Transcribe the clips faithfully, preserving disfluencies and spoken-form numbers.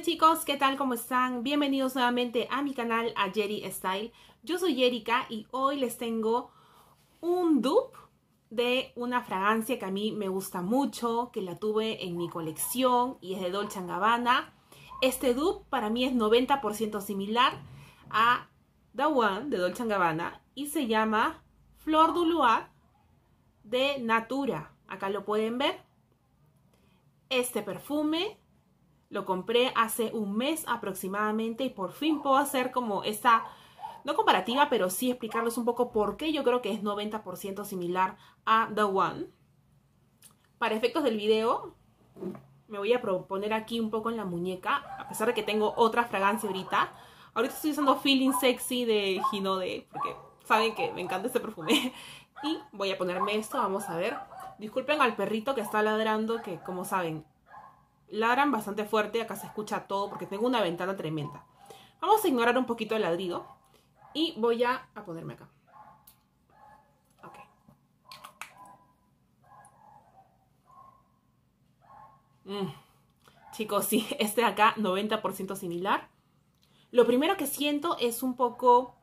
chicos, ¿qué tal? ¿Cómo están? Bienvenidos nuevamente a mi canal, a Yeri Style. Yo soy Yerika y hoy les tengo un dupe de una fragancia que a mí me gusta mucho, que la tuve en mi colección y es de Dolce and Gabbana. Este dupe para mí es noventa por ciento similar a The One de Dolce and Gabbana y se llama Flor du Luar de Natura. Acá lo pueden ver. Este perfume lo compré hace un mes aproximadamente y por fin puedo hacer como esta, no comparativa, pero sí explicarles un poco por qué yo creo que es noventa por ciento similar a The One. Para efectos del video, me voy a poner aquí un poco en la muñeca, a pesar de que tengo otra fragancia ahorita. Ahorita estoy usando Feeling Sexy de Hinode, porque saben que me encanta este perfume. Y voy a ponerme esto, vamos a ver. Disculpen al perrito que está ladrando, que como saben, ladran bastante fuerte, acá se escucha todo porque tengo una ventana tremenda. Vamos a ignorar un poquito el ladrido y voy a, a ponerme acá. Ok. Mm. Chicos, sí, este de acá noventa por ciento similar. Lo primero que siento es un poco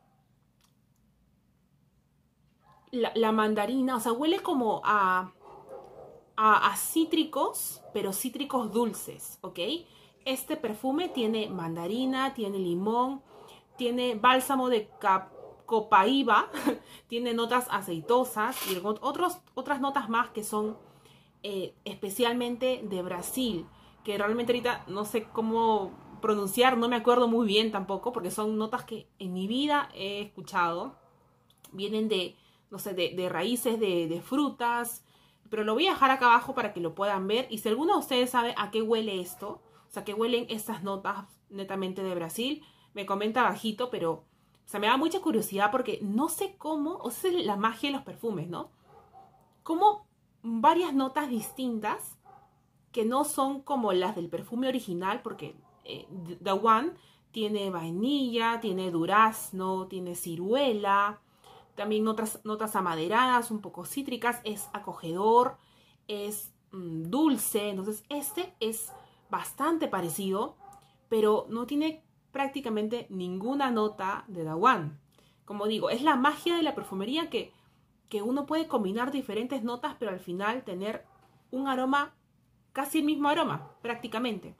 la, la mandarina, o sea, huele como a... A, a cítricos, pero cítricos dulces, ¿ok? Este perfume tiene mandarina, tiene limón, tiene bálsamo de copaíba, tiene notas aceitosas y otros, otras notas más que son eh, especialmente de Brasil, que realmente ahorita no sé cómo pronunciar, no me acuerdo muy bien tampoco, porque son notas que en mi vida he escuchado. Vienen de, no sé, de, de raíces de, de frutas, pero lo voy a dejar acá abajo para que lo puedan ver. Y si alguno de ustedes sabe a qué huele esto, o sea, qué huelen estas notas netamente de Brasil, me comenta bajito, pero, o sea, me da mucha curiosidad porque no sé cómo, o sea, es la magia de los perfumes, ¿no? Como varias notas distintas que no son como las del perfume original, porque eh, The One tiene vainilla, tiene durazno, tiene ciruela, también notas, notas amaderadas, un poco cítricas, es acogedor, es mmm, dulce. Entonces este es bastante parecido, pero no tiene prácticamente ninguna nota de The One. Como digo, es la magia de la perfumería que, que uno puede combinar diferentes notas, pero al final tener un aroma, casi el mismo aroma, prácticamente.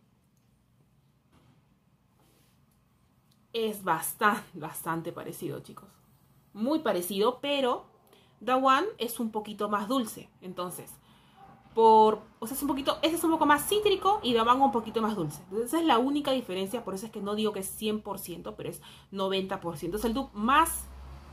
Es bastante, bastante parecido, chicos. Muy parecido, pero The One es un poquito más dulce. Entonces, por, o sea, es un poquito, este es un poco más cítrico y The One un poquito más dulce. Entonces, esa es la única diferencia. Por eso es que no digo que es cien por ciento, pero es noventa por ciento. Es el dupe más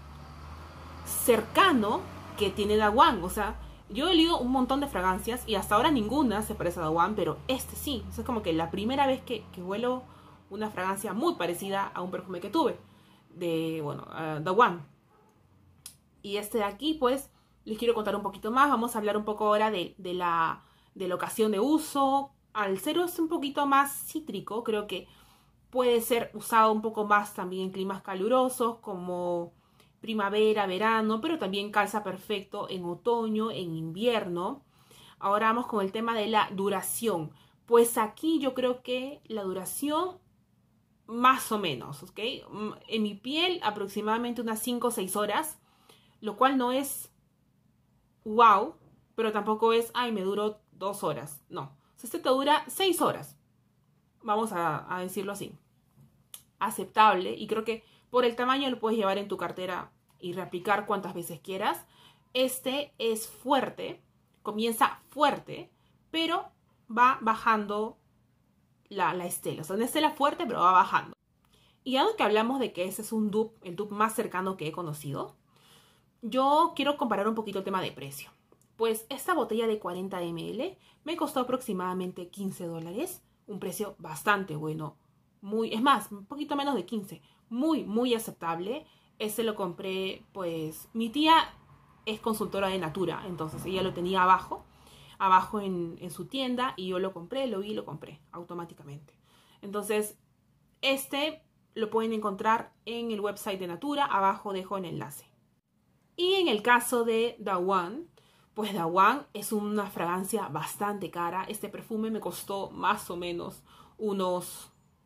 cercano que tiene The One. O sea, yo he leído un montón de fragancias y hasta ahora ninguna se parece a The One, pero este sí. O sea, es como que la primera vez que, que huelo una fragancia muy parecida a un perfume que tuve. De, bueno, uh, The One. Y este de aquí, pues, les quiero contar un poquito más. Vamos a hablar un poco ahora de, de, la, de la ocasión de uso. Al ser es un poquito más cítrico, creo que puede ser usado un poco más también en climas calurosos, como primavera, verano, pero también calza perfecto en otoño, en invierno. Ahora vamos con el tema de la duración. Pues aquí yo creo que la duración, más o menos, ¿ok? En mi piel aproximadamente unas cinco o seis horas. Lo cual no es wow, pero tampoco es, ay, me duró dos horas. No, o sea, este te dura seis horas. Vamos a, a decirlo así. Aceptable. Y creo que por el tamaño lo puedes llevar en tu cartera y reaplicar cuantas veces quieras. Este es fuerte. Comienza fuerte, pero va bajando la, la estela. O sea, una estela fuerte, pero va bajando. Y dado que hablamos de que ese es un dupe, el dupe más cercano que he conocido, yo quiero comparar un poquito el tema de precio. Pues esta botella de cuarenta mililitros me costó aproximadamente quince dólares. Un precio bastante bueno. Muy, es más, un poquito menos de quince. Muy, muy aceptable. Este lo compré, pues, mi tía es consultora de Natura. Entonces ella lo tenía abajo. Abajo en, en su tienda. Y yo lo compré, lo vi y lo compré automáticamente. Entonces, este lo pueden encontrar en el website de Natura. Abajo dejo el enlace. Y en el caso de The One, pues The One es una fragancia bastante cara. Este perfume me costó más o menos unos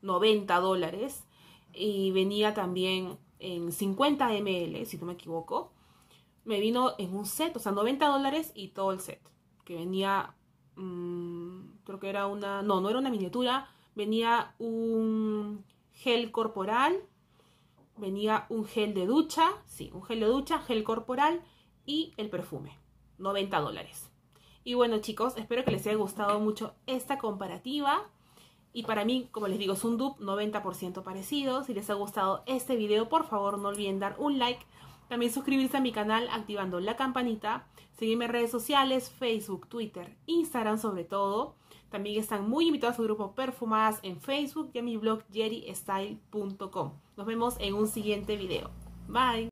noventa dólares. Y venía también en cincuenta mililitros, si no me equivoco. Me vino en un set, o sea, noventa dólares y todo el set. Que venía, mmm, creo que era una, no, no era una miniatura. Venía un gel corporal. Venía un gel de ducha, sí, un gel de ducha, gel corporal y el perfume. noventa dólares. Y bueno, chicos, espero que les haya gustado mucho esta comparativa. Y para mí, como les digo, es un dupe noventa por ciento parecido. Si les ha gustado este video, por favor no olviden dar un like. También suscribirse a mi canal activando la campanita. Seguirme en redes sociales, Facebook, Twitter, Instagram sobre todo. También están muy invitados a su grupo Perfumadas en Facebook y a mi blog jerry style punto com. Nos vemos en un siguiente video. Bye.